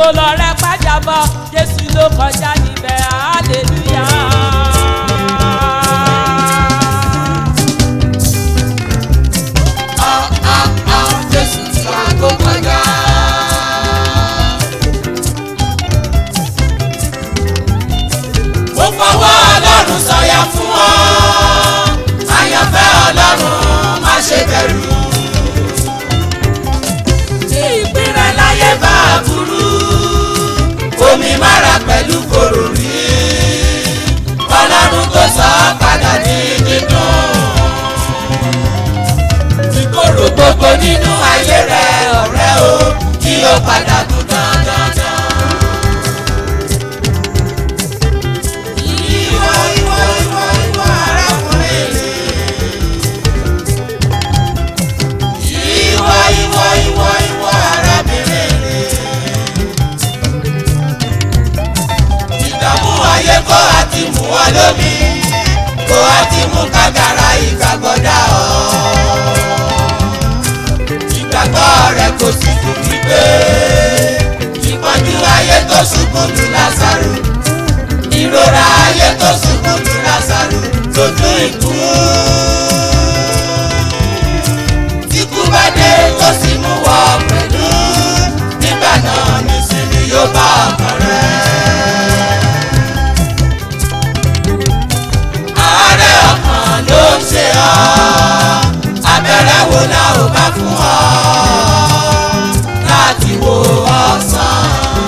lọ rẹ pàjábọ̀ Jésù ló kọjá níbẹ̀ hallelujah. Jésù ti wá tó kọjá. Mo fọwọ́ Ọlọ́run sọ̀yà fún ọ, àyànfẹ́ Ọlọ́run má ṣe bẹ̀rù. Tí ìpín rẹ láyé bá burú, omi mára pẹ̀lú kòrò rí. Ọlọ́run tó sọ padà ní dídùn. Ìkorò gbogbo nínú ayé rẹ ọ̀rẹ́ o, kí o padà dùn dandan. Ìwọ arábìnrin rẹ̀. Ìdààmú ayé kó àti mú ọ lómi, kó àti mú kádàrá ìgbàgbọ́ dá ọ. Ìgbàgbọ́ rẹ kò sì kú wípé ìpọ́njú ayé tó ṣubú lu Lásárù, ìrora ayé tó ṣubú lu Lásárù lójú ikú. Ikú bá dé tó sì mú wọ pẹ̀lú, nígbà náà nísìnyí yóò bá ọkàn rẹ. Àárẹ̀ ọkàn ló ń ṣe ọ́, abẹ́rẹ́ wo la ò bá fún ọ láti wo ọ̀sán.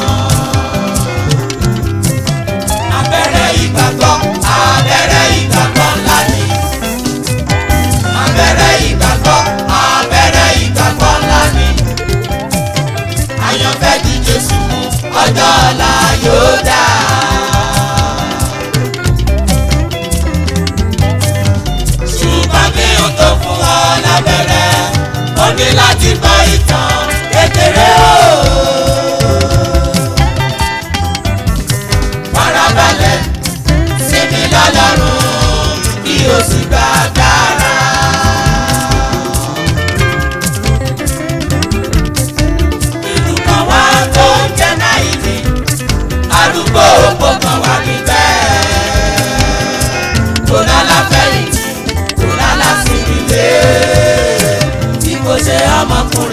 Abẹ́rẹ́ ìgbàgbọ́ ńlá ni. Abẹ́rẹ́ ìgbàgbọ́ ńlá ni. Àyànfẹ́ di Jésù mú, ọjọ́ ọ̀la yóò dá. Ṣùgbọ́n kí o tó fún ọ lábẹ́rẹ́, ó ní láti gbọ́ ìtàn kékeré o. Farabalẹ̀ sinmi lọ́lọ́run kí o sì gba agbára. Ìlú kan wá tó ń jẹ́ Náírì, arúgbó òpó kan wà níbẹ̀. Kò lálàfẹ̀yìntì, kò lálàsìrìlẹ̀, tí kò ṣe ọmọkùnrin.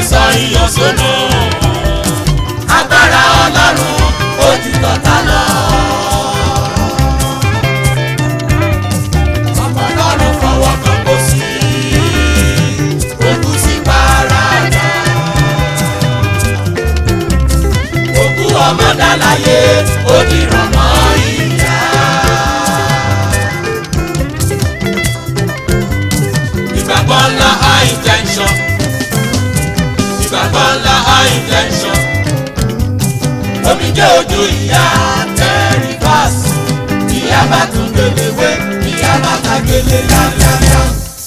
sọ iyọ̀ sóná. Agbára Ọlọ́run ó ju tọ̀tá lọ. Ọmọ Ọlọ́run fọwọ́ kan kò sí, òkú sí paradà. Òkú ọmọ dàláyé ó dìrọ̀ mọ́ ìyá. Ìgbàgbọ́ ńlá high intention. Ìgbàgbọ́ ńlá high intention. Omijé ojú ìyá tẹ̀rí fásì. Ìyá bá tún gbélé wé, ìyá bá ta gbélé yáyáyá.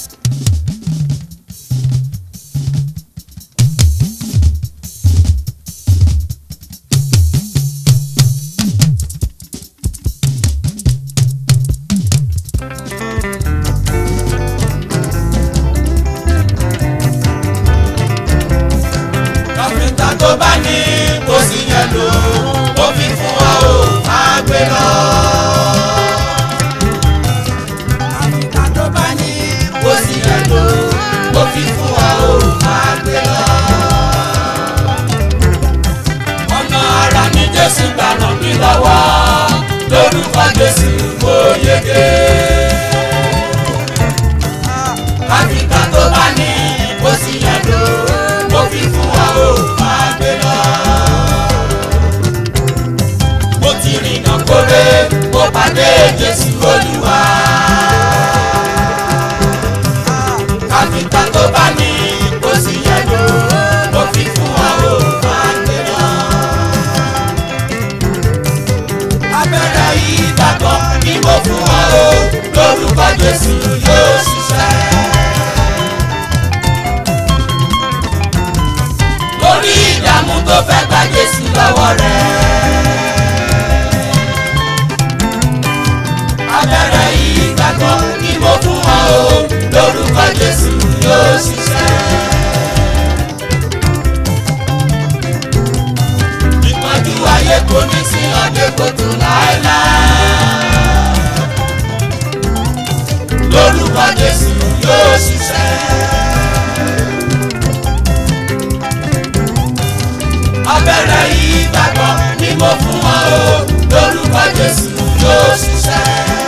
Káfíńtà tó bá ní kó sì yẹn lò ó fi fún wa ó máa gbé lọ. Káfíńtà tó bá ní kó sì yẹn lò ó fi fún wa ó máa gbé lọ. Ọ̀nà ara ni Jésù gbà ràn mí lọ́wọ́, lórúkọ Jésù mo yege. Káfíńtà tó bá ní kó sì yẹn lò ó fi fún wa ó máa gbé lọ. Mo ti rìnà kórè, mo pàdé Jésù Olúwa. Káfíńtà tó bá ní kó sì yẹn lò ó fi fún wa ó máa gbé lọ. Abẹ́rẹ́ ìgbàgbọ́ ni mo fún wa ó, lórúkọ Jésù yóò ṣiṣẹ́. Lórí ìdààmú tó fẹ́ gba Jésù lọ́wọ́ rẹ̀. Abẹ́rẹ́ ìgbàgbọ́ ni mo fún wa ó, lórúkọ Jésù yóò ṣiṣẹ́. Ìpọ́njú ayé kò ní sí ọdẹ kòtò láéláé. Lórúkọ Jésù yóò ṣiṣẹ́. Abẹ́rẹ́ ìgbàgbọ́ ni mo fún wa ó, lórúkọ Jésù yóò ṣiṣẹ́.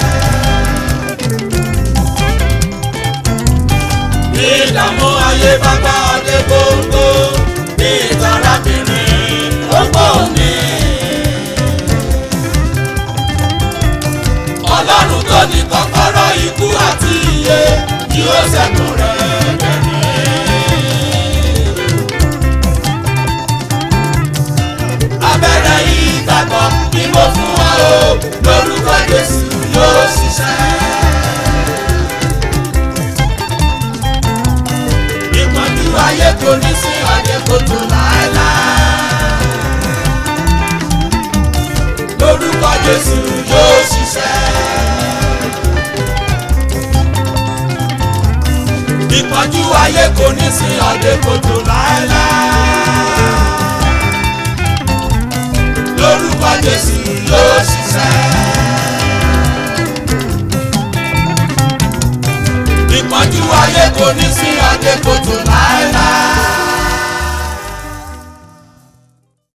Bí ìdààmú ayé bàbá ọdẹ gbogbo, bí ìtarábìnrin ó gbọ́ òní. Ọlọ́run tó ní kọ́kọ́rọ́ ikú àti ìyè yóò ṣẹ́gun rẹ̀ bẹ̀rẹ̀. Abẹ́rẹ́ ìgbàgbọ́ ni mo fún wa ó, lórúkọ Jésù yóò ṣiṣẹ́. Ìpọ́njú ayé kò ní sí ọdẹ kòtò láéláé. Lórúkọ Jésù yóò ṣiṣẹ́. Ìpọ́njú ayé kò ní sí ọdẹ kòtò láéláé. Lórúkọ Jésù